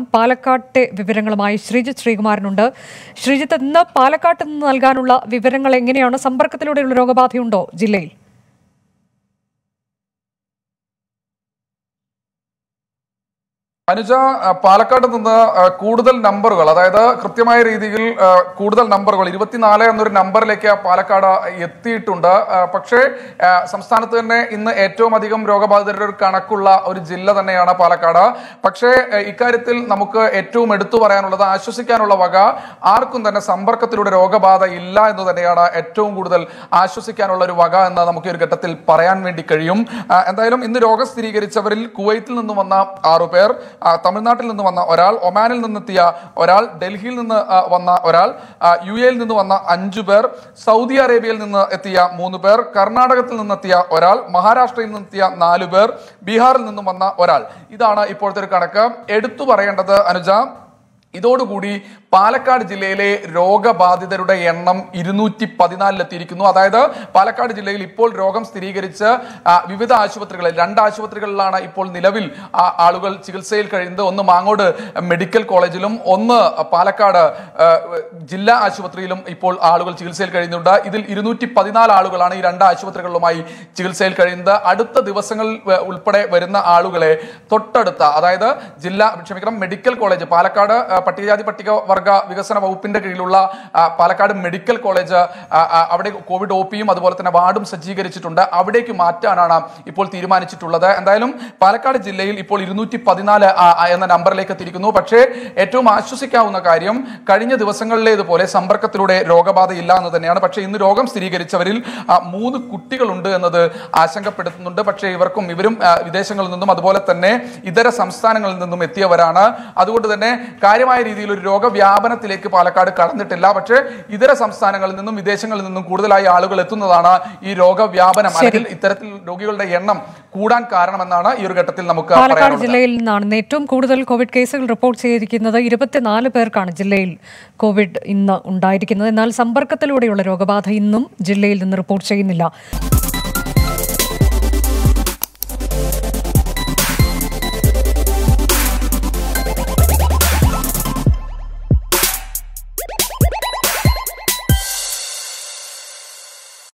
പാലക്കാട്ടെ വിവരങ്ങളുമായി ശ്രീജിത്ത് ശ്രീകുമാരനുണ്ട്. ശ്രീജിത്ത്, ഇന്ന് പാലക്കാട്ട് നിന്ന് നൽകാനുള്ള വിവരങ്ങൾ എങ്ങനെയാണ്? സമ്പർക്കത്തിലൂടെയുള്ള രോഗബാധയുണ്ടോ ജില്ലയിൽ? അനുജ, പാലക്കാട് നിന്ന് കൂടുതൽ നമ്പറുകൾ, അതായത് കൃത്യമായ രീതിയിൽ കൂടുതൽ നമ്പറുകൾ 24 എന്നൊരു നമ്പറിലേക്ക് പാലക്കാട് എത്തിയിട്ടുണ്ട്. പക്ഷേ സംസ്ഥാനത്ത് തന്നെ ഇന്ന് ഏറ്റവും അധികം രോഗബാധിതരുടെ ഒരു കണക്കുള്ള ഒരു ജില്ല തന്നെയാണ് പാലക്കാട്. പക്ഷേ ഇക്കാര്യത്തിൽ നമുക്ക് ഏറ്റവും എടുത്തു പറയാനുള്ളത്, ആശ്വസിക്കാനുള്ള വക ആർക്കും തന്നെ സമ്പർക്കത്തിലൂടെ രോഗബാധ ഇല്ല എന്ന് തന്നെയാണ് ഏറ്റവും കൂടുതൽ ആശ്വസിക്കാനുള്ള ഒരു വക എന്ന് നമുക്ക് ഒരു ഘട്ടത്തിൽ പറയാൻ വേണ്ടി കഴിയും. എന്തായാലും ഇന്ന് രോഗം സ്ഥിരീകരിച്ചവരിൽ കുവൈത്തിൽ നിന്നും വന്ന 6 പേർ, തമിഴ്നാട്ടിൽ നിന്ന് വന്ന ഒരാൾ, ഒമാനിൽ നിന്നെത്തിയ ഒരാൾ, ഡൽഹിയിൽ നിന്ന് വന്ന ഒരാൾ, UAE നിന്ന് വന്ന 5 പേർ, സൗദി അറേബ്യയിൽ നിന്ന് എത്തിയ 3 പേർ, കർണാടകത്തിൽ നിന്നെത്തിയ ഒരാൾ, മഹാരാഷ്ട്രയിൽ നിന്നെത്തിയ 4 പേർ, ബീഹാറിൽ നിന്നും വന്ന ഒരാൾ. ഇതാണ് ഇപ്പോഴത്തെ ഒരു കണക്ക്. എടുത്തു പറയേണ്ടത് അനുജ, ഇതോടുകൂടി പാലക്കാട് ജില്ലയിലെ രോഗബാധിതരുടെ എണ്ണം 214-ലെത്തിയിരിക്കുന്നു. അതായത് പാലക്കാട് ജില്ലയിൽ ഇപ്പോൾ രോഗം സ്ഥിരീകരിച്ച് വിവിധ ആശുപത്രികളിൽ 2 ആശുപത്രികളിലാണ് ഇപ്പോൾ നിലവിൽ ആളുകൾ ചികിത്സയിൽ കഴിയുന്നത്. ഒന്ന് മാങ്ങോട് മെഡിക്കൽ കോളേജിലും ഒന്ന് പാലക്കാട് ജില്ലാ ആശുപത്രിയിലും ഇപ്പോൾ ആളുകൾ ചികിത്സയിൽ കഴിയുന്നുണ്ട്. ഇതിൽ 214 ആളുകളാണ് ഈ 2 ആശുപത്രികളിലുമായി ചികിത്സയിൽ കഴിയുന്നത്. അടുത്ത ദിവസങ്ങളിൽ ഉൾപ്പെടെ വരുന്ന ആളുകളെ തൊട്ടടുത്ത, അതായത് മെഡിക്കൽ കോളേജ്, പാലക്കാട് പട്ടികജാതി പട്ടികവർഗ വികസന വകുപ്പിന്റെ കീഴിലുള്ള പാലക്കാട് മെഡിക്കൽ കോളേജ്, അവിടെ കോവിഡ് OPയും അതുപോലെ തന്നെ വാർഡും സജ്ജീകരിച്ചിട്ടുണ്ട്. അവിടേക്ക് മാറ്റാനാണ് ഇപ്പോൾ തീരുമാനിച്ചിട്ടുള്ളത്. എന്തായാലും പാലക്കാട് ജില്ലയിൽ ഇപ്പോൾ 214 എന്ന നമ്പറിലേക്ക് എത്തിയിരിക്കുന്നു. പക്ഷേ ഏറ്റവും ആശ്വസിക്കാവുന്ന കാര്യം, കഴിഞ്ഞ ദിവസങ്ങളിലേതുപോലെ സമ്പർക്കത്തിലൂടെ രോഗബാധയില്ല എന്ന് തന്നെയാണ്. പക്ഷേ ഇന്ന് രോഗം സ്ഥിരീകരിച്ചവരിൽ 3 കുട്ടികളുണ്ട് എന്നത് ആശങ്കപ്പെടുത്തുന്നുണ്ട്. പക്ഷേ ഇവരും വിദേശങ്ങളിൽ നിന്നും അതുപോലെ തന്നെ ഇതര സംസ്ഥാനങ്ങളിൽ നിന്നും എത്തിയവരാണ്. അതുകൊണ്ട് തന്നെ കാര്യമായ രീതിയിൽ ഒരു രോഗവ്യാപനത്തിലേക്ക് പാലക്കാട് കടന്നിട്ടില്ല. പക്ഷേ ഇതര സംസ്ഥാനങ്ങളിൽ നിന്നും വിദേശങ്ങളിൽ നിന്നും കൂടുതലായി ആളുകൾ എത്തുന്നതാണ് ഈ രോഗവ്യാപനം, അല്ലെങ്കിൽ ഇത്തരത്തിൽ രോഗികളുടെ എണ്ണം കൂടാൻ കാരണമെന്നാണ് ഈ ഒരു ഘട്ടത്തിൽ നമുക്ക് പാലക്കാട് ജില്ലയിൽ നിന്നാണ് ഏറ്റവും കൂടുതൽ കോവിഡ് കേസുകൾ റിപ്പോർട്ട് ചെയ്തിരിക്കുന്നത്. 24 പേർക്കാണ് ജില്ലയിൽ കോവിഡ് ഇന്ന് ഉണ്ടായിരിക്കുന്നത്. എന്നാൽ സമ്പർക്കത്തിലൂടെയുള്ള രോഗബാധ ഇന്നും ജില്ലയിൽ നിന്ന് റിപ്പോർട്ട് ചെയ്യുന്നില്ല.